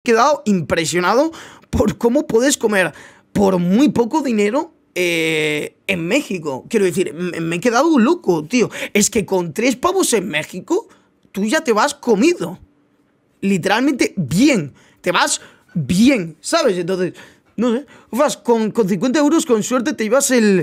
quedado impresionado por cómo puedes comer por muy poco dinero en México. Quiero decir, me he quedado loco, tío. Es que con 3 pavos en México, tú ya te vas comido. Literalmente bien. Te vas bien, ¿sabes? Entonces, no sé. Vas con 50 euros, con suerte te llevas el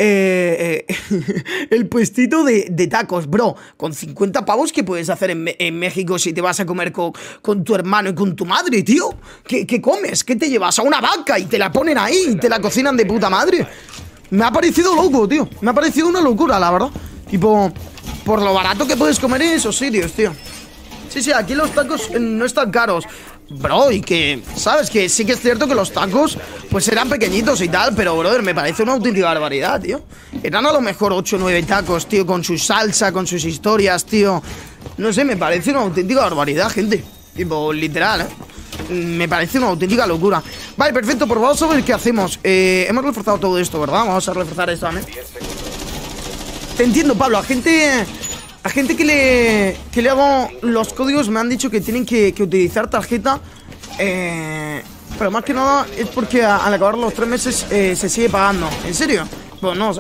puestito de tacos, bro. Con 50 pavos, ¿qué puedes hacer en México si te vas a comer con tu hermano y con tu madre, tío? ¿Qué comes? ¿Qué te llevas? A una vaca y te la ponen ahí y te la cocinan de puta madre. Me ha parecido loco, tío. Me ha parecido una locura, la verdad. Tipo, por lo barato que puedes comer en esos sitios, tío. Sí, aquí los tacos no están caros. Bro, y que, ¿sabes? Que sí que es cierto que los tacos, pues eran pequeñitos y tal. Pero, brother, me parece una auténtica barbaridad, tío. Eran a lo mejor 8 o 9 tacos, tío, con su salsa, con sus historias, tío. No sé, me parece una auténtica barbaridad, gente. Tipo, literal, me parece una auténtica locura. Vale, perfecto, pues vamos a ver qué hacemos. Hemos reforzado todo esto, ¿verdad? Vamos a reforzar esto también. Te entiendo, Pablo, a gente que le hago los códigos me han dicho que tienen que utilizar tarjeta. Pero más que nada es porque al acabar los 3 meses se sigue pagando. ¿En serio? Pues no sé.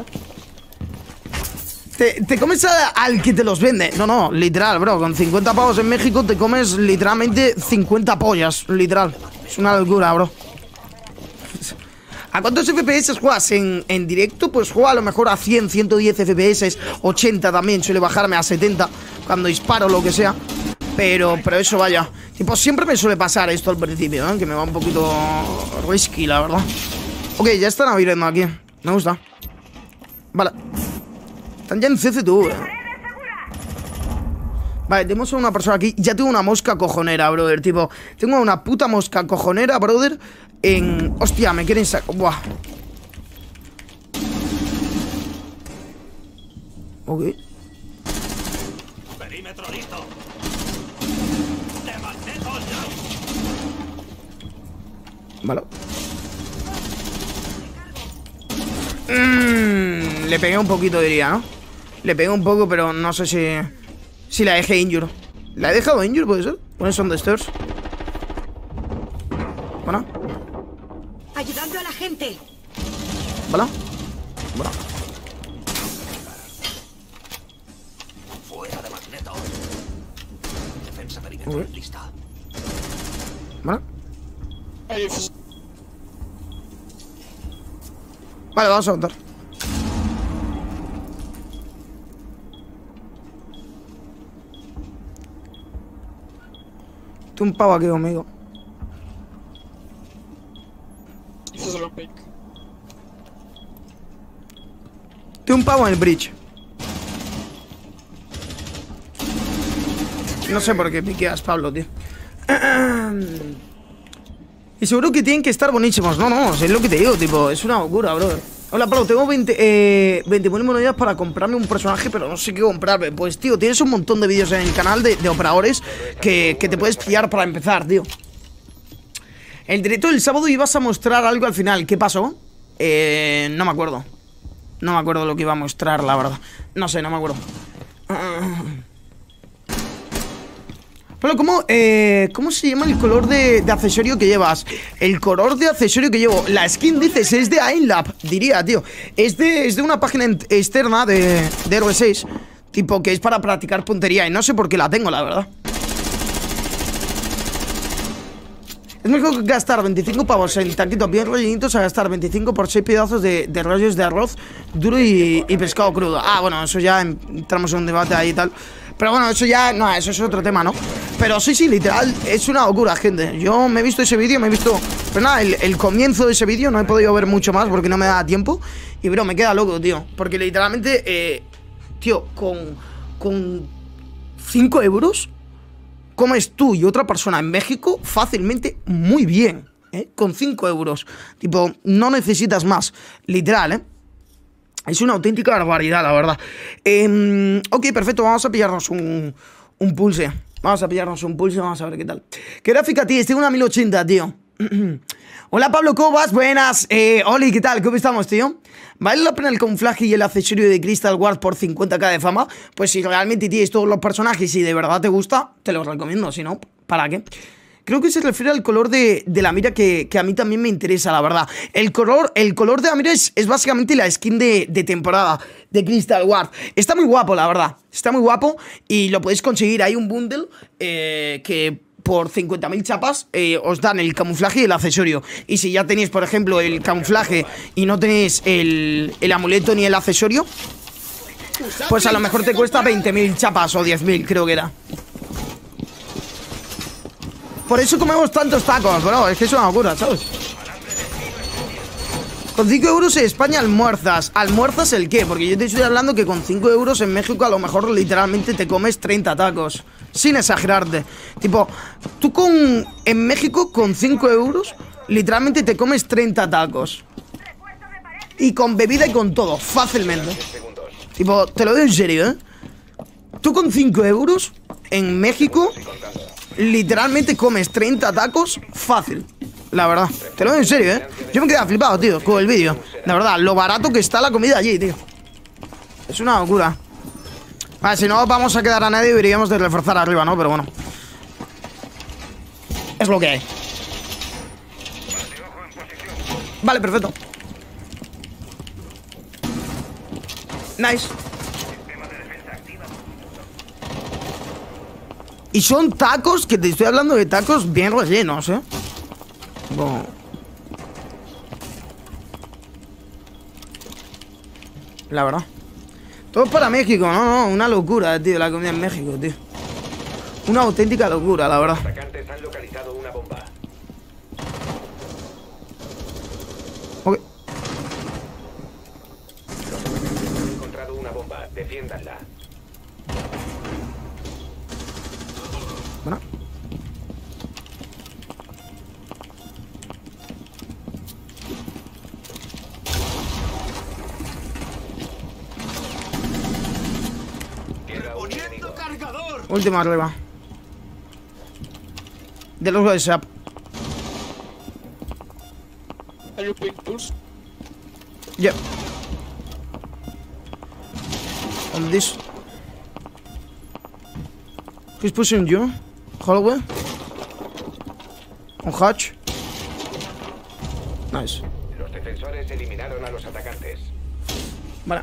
Te comes al que te los vende. No, literal, bro. Con 50 pavos en México te comes literalmente 50 pollas. Literal. Es una locura, bro. ¿A cuántos FPS juegas en directo? Pues juego a lo mejor a 100, 110 FPS, 80 también, suele bajarme a 70 cuando disparo, lo que sea. Pero eso vaya. Tipo, siempre me suele pasar esto al principio, ¿eh? Que me va un poquito risky, la verdad. Ok, ya están abriendo aquí. Me gusta. Vale. Están ya en CC tú, Vale, tenemos a una persona aquí. Ya tengo una mosca cojonera, brother. Tipo, tengo una puta mosca cojonera, brother. Hostia, me quieren sacar. Buah. Ok. Perímetro listo. Vale. Le pegué un poquito, diría, ¿no? Le pegué un poco, pero no sé si la dejé injure. ¿La he dejado injure, puede ser? Pones son the stairs. Bueno. Ayudando a la gente. ¿Vale? Bueno. Fuera de Magneto. Defensa perímetro lista. ¿Vale? Vale, vamos a contar. Tú un pavo aquí conmigo. Tú un pavo en el bridge. No sé por qué piqueas, Pablo, tío. Y seguro que tienen que estar buenísimos. No, es lo que te digo, tipo, es una locura, bro. Hola, Pablo, tengo 20.000 monedas para comprarme un personaje, pero no sé qué comprarme. Pues, tío, tienes un montón de vídeos en el canal de operadores que te puedes pillar para empezar, tío. El directo del sábado ibas a mostrar algo al final. ¿Qué pasó? No me acuerdo. No me acuerdo lo que iba a mostrar, la verdad. No sé, no me acuerdo. Pero ¿cómo se llama el color de accesorio que llevas? El color de accesorio que llevo. La skin, dices, es de Ainlab, diría, tío. Es de una página externa de RB6. Tipo, que es para practicar puntería. Y no sé por qué la tengo, la verdad. Es mejor gastar 25 pavos en taquitos bien rellenitos a gastar 25 por 6 pedazos de rollos de arroz duro y pescado crudo. Ah, bueno, eso ya entramos en un debate ahí y tal. Pero bueno, eso ya, no, eso es otro tema, ¿no? Pero sí, literal, es una locura, gente. Yo me he visto ese vídeo, pero nada, el comienzo de ese vídeo no he podido ver mucho más porque no me da tiempo. Y bro, me queda loco, tío. Porque literalmente, tío, con 5 euros comes tú y otra persona en México fácilmente muy bien, ¿eh? Con 5 euros. Tipo, no necesitas más. Literal, ¿eh? Es una auténtica barbaridad, la verdad. Ok, perfecto, vamos a pillarnos un pulse. Vamos a pillarnos un pulse, vamos a ver qué tal. ¿Qué gráfica tienes? Tengo una 1080, tío. Hola, Pablo, ¿cómo vas? Buenas. Oli, ¿qué tal? ¿Cómo estamos, tío? ¿Vale la pena el camuflaje y el accesorio de Crystal Wars por 50k de fama? Pues si realmente tienes todos los personajes y de verdad te gusta, te los recomiendo. Si no, ¿para qué? Creo que se refiere al color de la mira que a mí también me interesa, la verdad. El color de la mira es básicamente la skin de temporada de Crystal Ward. Está muy guapo, la verdad. Está muy guapo y lo podéis conseguir. Hay un bundle que por 50.000 chapas os dan el camuflaje y el accesorio. Y si ya tenéis, por ejemplo, el camuflaje y no tenéis el amuleto ni el accesorio, pues a lo mejor te cuesta 20.000 chapas o 10.000, creo que era. Por eso comemos tantos tacos, bro. Es que es una locura, ¿sabes? Con 5 euros en España almuerzas. ¿Almuerzas el qué? Porque yo te estoy hablando que con 5 euros en México a lo mejor literalmente te comes 30 tacos. Sin exagerarte. Tipo, tú en México con 5 euros literalmente te comes 30 tacos. Y con bebida y con todo, fácilmente. Tipo, te lo digo en serio, ¿eh? Tú con 5 euros en México literalmente comes 30 tacos fácil. La verdad, te lo digo en serio, ¿eh? Yo me quedé flipado, tío, con el vídeo. La verdad, lo barato que está la comida allí, tío. Es una locura. Vale, si no vamos a quedar a nadie, deberíamos de reforzar arriba, ¿no? Pero bueno, es lo que hay. Vale, perfecto. Nice. Y son tacos, que te estoy hablando de tacos bien rellenos, ¿eh? Bueno. La verdad. Todo para México, no, una locura, tío, la comida en México, tío. Una auténtica locura, la verdad. Los atacantes han localizado una bomba. Ok. Los atacantes han encontrado una bomba. Defiéndanla. Bueno. ¡Poniendo cargador! Última arriba. De los WhatsApp. Are you pink tools? Yeah. On this. He's pushing you. Hallway. On hatch. Nice. Los defensores eliminaron a los atacantes. Vale.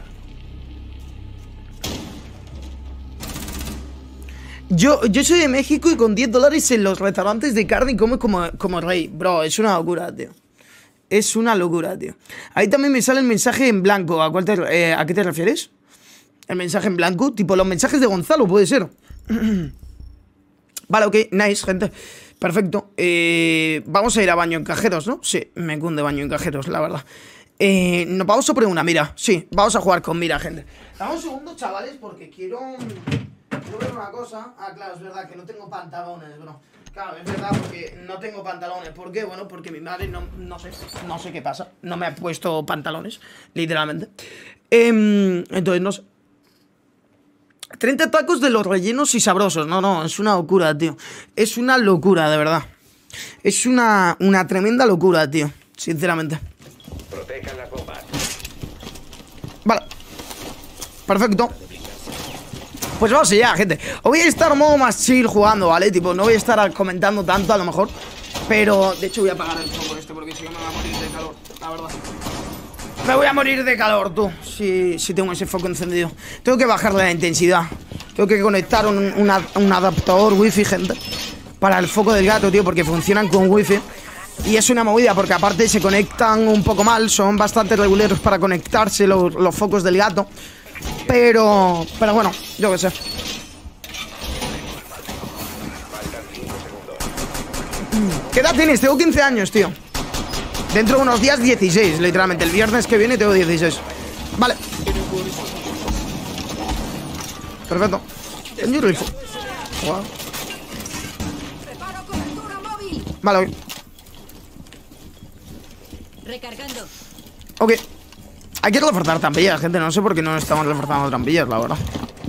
Yo soy de México y con 10 dólares en los restaurantes de carne como rey. Bro, es una locura, tío. Es una locura, tío. Ahí también me sale el mensaje en blanco. ¿A qué te refieres? El mensaje en blanco. Tipo los mensajes de Gonzalo, puede ser. Vale, ok. Nice, gente. Perfecto. Vamos a ir a baño en cajeros, ¿no? Sí, me cunde baño en cajeros, la verdad. Nos vamos a poner una mira. Sí, vamos a jugar con mira, gente. Dame un segundo, chavales, porque quiero ver una cosa. Ah, claro, es verdad que no tengo pantalones, bro. Claro, es verdad, porque no tengo pantalones. ¿Por qué? Bueno, porque mi madre no sé qué pasa. No me ha puesto pantalones, literalmente. Entonces, no sé. 30 tacos de los rellenos y sabrosos. No, es una locura, tío. Es una locura, de verdad. Es una tremenda locura, tío. Sinceramente. Protejan las bombas. Vale. Perfecto. Pues vamos allá, gente. Os voy a estar un modo más chill jugando, ¿vale? Tipo, no voy a estar comentando tanto a lo mejor. Pero, de hecho, voy a apagar el foco este porque si no me voy a morir de calor, la verdad. Me voy a morir de calor, tú. Si tengo ese foco encendido. Tengo que bajarle la intensidad. Tengo que conectar un adaptador wifi, gente, para el foco del gato, tío, porque funcionan con wifi. Y es una movida porque aparte se conectan un poco mal. Son bastante reguleros para conectarse los focos del gato. Pero bueno, yo qué sé. ¿Qué edad tienes? Tengo 15 años, tío. Dentro de unos días 16, literalmente. El viernes que viene tengo 16. Vale. Perfecto. Wow. Preparo cobertura móvil. Vale, ok. Recargando. Ok. Hay que reforzar trampillas, gente. No sé por qué no estamos reforzando trampillas, la verdad.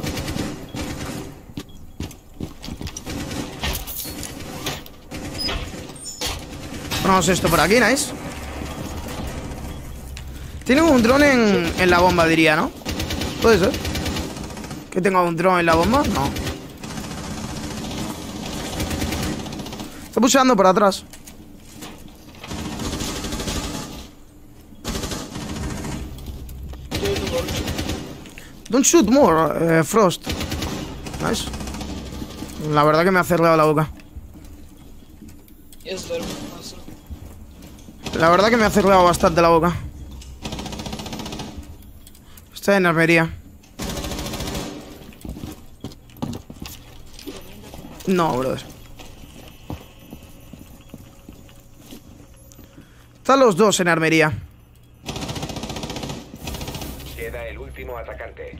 Ponemos esto por aquí, nice. Tiene un dron en la bomba, diría, ¿no? Puede ser. ¿Que tenga un dron en la bomba? No. Está pusheando por atrás. Don't shoot more, Frost. Nice. La verdad que me ha cerrado la boca. La verdad que me ha cerrado bastante la boca. Está en armería. No, brother. Están los dos en armería. Queda el último atacante.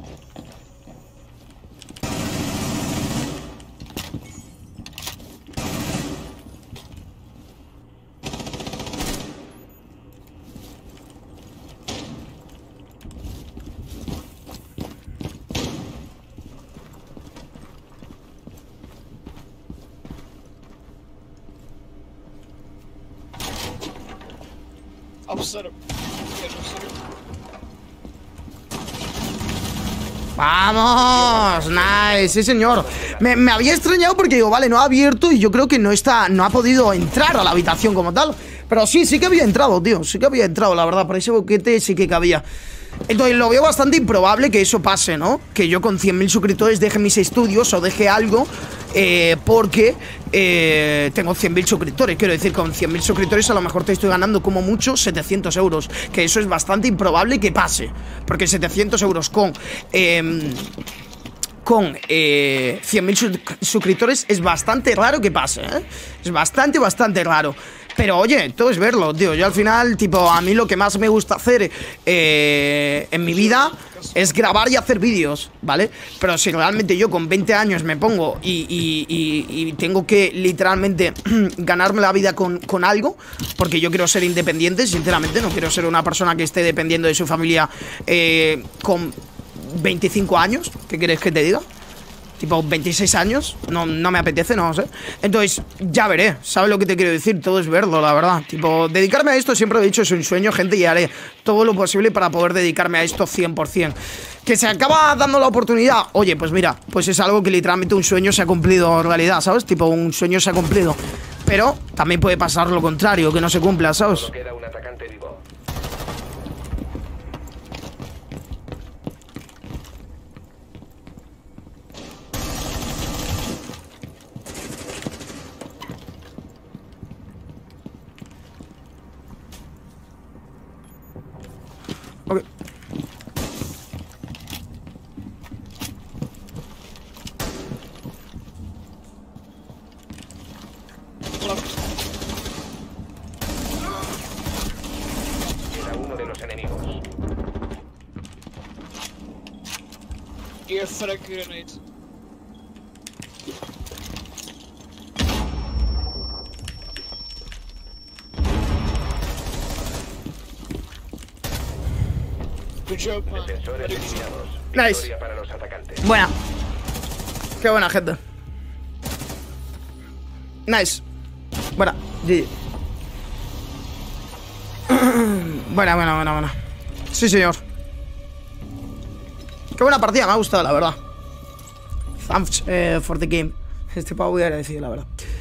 ¡Vamos! ¡Nice! Sí, señor. Me había extrañado porque digo, vale, no ha abierto y yo creo que no ha podido entrar a la habitación como tal. Pero sí que había entrado, tío. Sí que había entrado, la verdad. Por ese boquete sí que cabía. Entonces lo veo bastante improbable que eso pase, ¿no? Que yo con 100.000 suscriptores deje mis estudios o deje algo porque tengo 100.000 suscriptores. Quiero decir, con 100.000 suscriptores a lo mejor te estoy ganando como mucho 700 euros. Que eso es bastante improbable que pase. Porque 700 euros con 100.000 suscriptores es bastante raro que pase, ¿eh? Es bastante raro. Pero oye, todo es verlo, tío. Yo al final, tipo, a mí lo que más me gusta hacer en mi vida es grabar y hacer vídeos, ¿vale? Pero si realmente yo con 20 años me pongo y tengo que literalmente ganarme la vida con algo, porque yo quiero ser independiente, sinceramente, no quiero ser una persona que esté dependiendo de su familia con 25 años, ¿qué quieres que te diga? Tipo 26 años, no me apetece, no sé. Entonces, ya veré, ¿sabes lo que te quiero decir? Todo es verlo, la verdad. Tipo, dedicarme a esto siempre he dicho, es un sueño, gente, y haré todo lo posible para poder dedicarme a esto 100%. Que se acaba dando la oportunidad, oye, pues mira, pues es algo que literalmente un sueño se ha cumplido en realidad, ¿sabes? Tipo, un sueño se ha cumplido. Pero también puede pasar lo contrario, que no se cumpla, ¿sabes? Solo queda un atacante vivo. Ok. Queda uno de los enemigos. Gear frag grenade. Good job, man. Defensores eliminados. Nice. Victoria para los atacantes. Buena. Qué buena, gente. Nice. Buena. GG. Buena. Sí, señor. Qué buena partida, me ha gustado, la verdad. Thanks for the game. Este pavo voy a agradecer, la verdad.